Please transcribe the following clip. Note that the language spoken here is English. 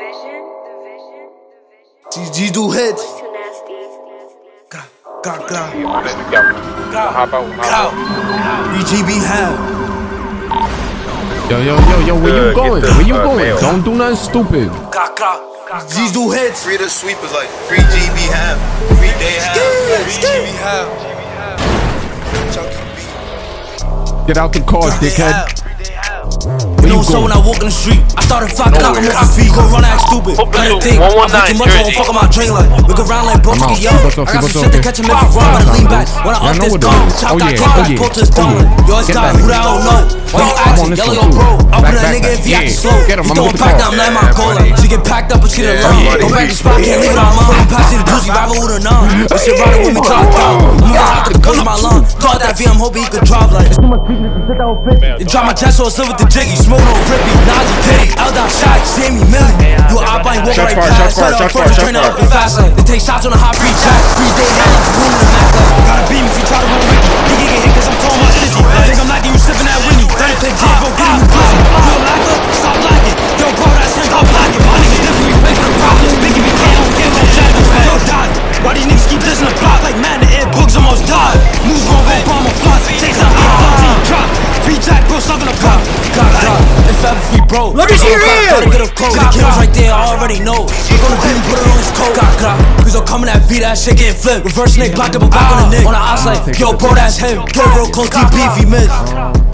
GG do hits. VGB have. Yo, where you going? Where you going? Don't do nothing stupid. G's do hits. Free the sweepers like free GB have. Free day have. Free GB have. Get out the car, dickhead. You know, so when I walk in the street, I started fucking out on my feet. Go run act stupid. Kinda think, I put too much on, fuck on my drain like. Look around like broke get young. I got some shit to catch him if he run, but I lean back. When I up this gun, chop that car back, pull to his tongue. Yo, it's time, who the hell know? Why you acting, yellow yo bro? I'll put a nigga if he acting slow. He throwing packed up, I'm letting my cola. She get packed up and she the love. Go back to spot, can't leave it on mom. I'm passing the juicy, rival with a nun. This shit riding with me till I die. I'm gonna have to close my lung. Caught that V, I'm hoping he could drive like. It's too much weakness and shit that will fit. You drop my chest so it's live with the jiggy. Smoke no rippy, Nazi pity. L-Dot shot, Sammy Millie. You a I-Bine, walk right past. Set up first, train up and fast like. They take shots on a hot free track. Free day, hell up, room in the Mac like. Gotta beat me if you try to run with me. He can get hit cause I'm tall my city. Think I'm lacking, you sipping that Winnie. Let it take J, bro, get him pussy. You a lacker? Stop lacking. Yo, bro, that's him, stop lacking. My niggas different, we pay for the problems. Making me can't, don't give no jackets, man. Yo, die. Why these niggas keep listening to plot like man, the air books almost died. Moves wrong, go bomb on flots. Chase a hot drop. Free jack, bro, stuck in the pop. If ever free, bro. Let me see your ear. Gotta get a code. The kills right there, I already know. We're gonna beat him, put it on his coat. Cause I'm coming at V, that shit getting flipped. Reverse snake, blocked up a back on the neck. On the outside, yo, bro, that's him. Get real close, DP if he miss.